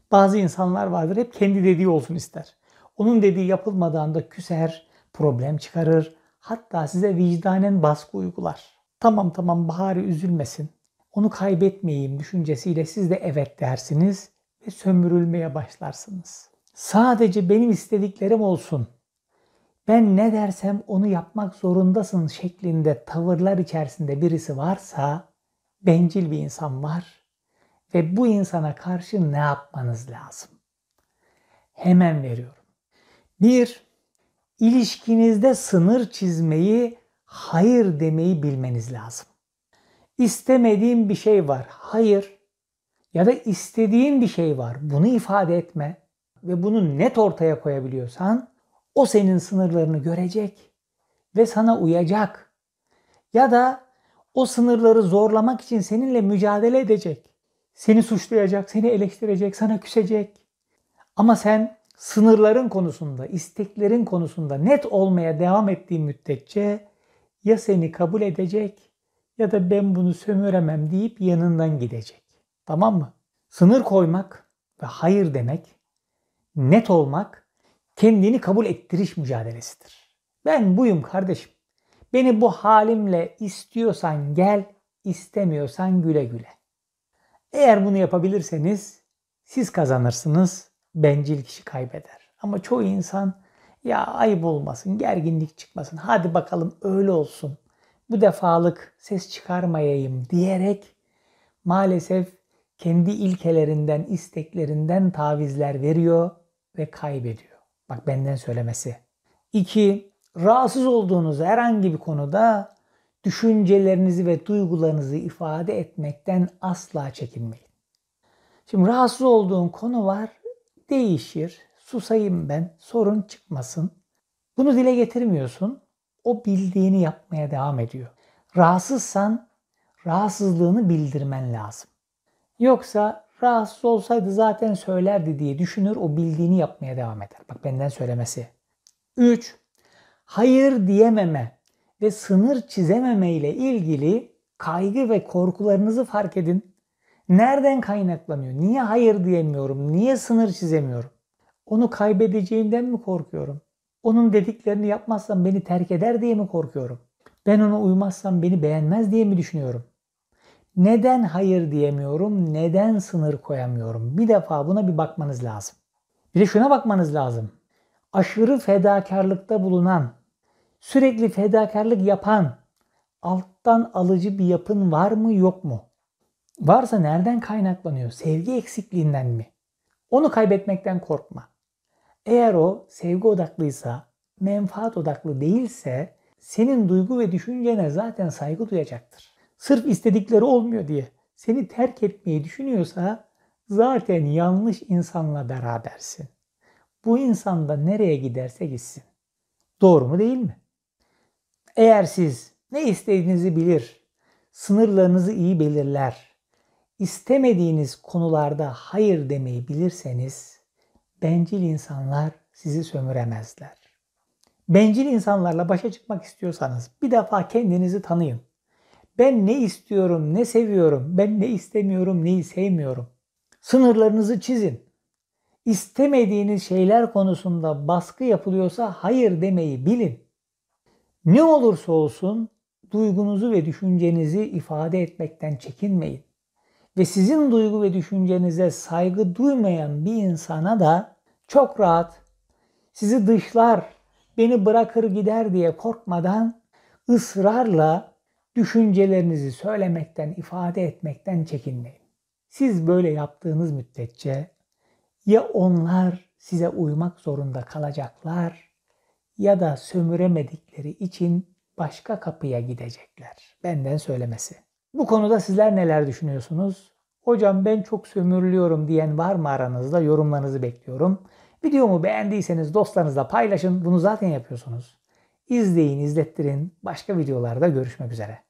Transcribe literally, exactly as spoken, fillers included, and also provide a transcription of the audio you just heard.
Bazı insanlar vardır, hep kendi dediği olsun ister. Onun dediği yapılmadan da küser, problem çıkarır. Hatta size vicdanen baskı uygular. Tamam tamam bari üzülmesin, onu kaybetmeyeyim düşüncesiyle siz de evet dersiniz ve sömürülmeye başlarsınız. Sadece benim istediklerim olsun, ben ne dersem onu yapmak zorundasın şeklinde tavırlar içerisinde birisi varsa bencil bir insan var ve bu insana karşı ne yapmanız lazım? Hemen veriyorum. Bir, ilişkinizde sınır çizmeyi, hayır demeyi bilmeniz lazım. İstemediğim bir şey var, hayır, ya da istediğin bir şey var, bunu ifade etme ve bunu net ortaya koyabiliyorsan o senin sınırlarını görecek ve sana uyacak. Ya da o sınırları zorlamak için seninle mücadele edecek. Seni suçlayacak, seni eleştirecek, sana küsecek. Ama sen sınırların konusunda, isteklerin konusunda net olmaya devam ettiğin müddetçe ya seni kabul edecek ya da ben bunu sömüremem deyip yanından gidecek. Tamam mı? Sınır koymak ve hayır demek, net olmak, kendini kabul ettiriş mücadelesidir. Ben buyum kardeşim. Beni bu halimle istiyorsan gel, istemiyorsan güle güle. Eğer bunu yapabilirseniz siz kazanırsınız, bencil kişi kaybeder. Ama çoğu insan ya ayıp olmasın, gerginlik çıkmasın, hadi bakalım öyle olsun, bu defalık ses çıkarmayayım diyerek maalesef kendi ilkelerinden, isteklerinden tavizler veriyor ve kaybediyor. Bak benden söylemesi. İki, rahatsız olduğunuz herhangi bir konuda düşüncelerinizi ve duygularınızı ifade etmekten asla çekinmeyin. Şimdi rahatsız olduğun konu var, değişir, susayım ben, sorun çıkmasın. Bunu dile getirmiyorsun, o bildiğini yapmaya devam ediyor. Rahatsızsan rahatsızlığını bildirmen lazım. Yoksa rahatsız olsaydı zaten söylerdi diye düşünür, o bildiğini yapmaya devam eder. Bak benden söylemesi. üç. Hayır diyememe ve sınır çizememe ile ilgili kaygı ve korkularınızı fark edin. Nereden kaynaklanıyor? Niye hayır diyemiyorum? Niye sınır çizemiyorum? Onu kaybedeceğimden mi korkuyorum? Onun dediklerini yapmazsam beni terk eder diye mi korkuyorum? Ben ona uymazsam beni beğenmez diye mi düşünüyorum? Neden hayır diyemiyorum? Neden sınır koyamıyorum? Bir defa buna bir bakmanız lazım. Bir de şuna bakmanız lazım. Aşırı fedakarlıkta bulunan, sürekli fedakarlık yapan, alttan alıcı bir yapın var mı yok mu? Varsa nereden kaynaklanıyor? Sevgi eksikliğinden mi? Onu kaybetmekten korkma. Eğer o sevgi odaklıysa, menfaat odaklı değilse senin duygu ve düşüncene zaten saygı duyacaktır. Sırf istedikleri olmuyor diye seni terk etmeyi düşünüyorsa zaten yanlış insanla berabersin. Bu insan da nereye giderse gitsin. Doğru mu değil mi? Eğer siz ne istediğinizi bilir, sınırlarınızı iyi belirler, istemediğiniz konularda hayır demeyi bilirseniz bencil insanlar sizi sömüremezler. Bencil insanlarla başa çıkmak istiyorsanız bir defa kendinizi tanıyın. Ben ne istiyorum, ne seviyorum, ben ne istemiyorum, neyi sevmiyorum. Sınırlarınızı çizin. İstemediğiniz şeyler konusunda baskı yapılıyorsa hayır demeyi bilin. Ne olursa olsun duygunuzu ve düşüncenizi ifade etmekten çekinmeyin. Ve sizin duygu ve düşüncenize saygı duymayan bir insana da çok rahat sizi dışlar, beni bırakır gider diye korkmadan ısrarla düşüncelerinizi söylemekten, ifade etmekten çekinmeyin. Siz böyle yaptığınız müddetçe ya onlar size uymak zorunda kalacaklar ya da sömüremedikleri için başka kapıya gidecekler. Benden söylemesi. Bu konuda sizler neler düşünüyorsunuz? Hocam ben çok sömürülüyorum diyen var mı aranızda? Yorumlarınızı bekliyorum. Videomu beğendiyseniz dostlarınızla paylaşın. Bunu zaten yapıyorsunuz. İzleyin, izlettirin. Başka videolarda görüşmek üzere.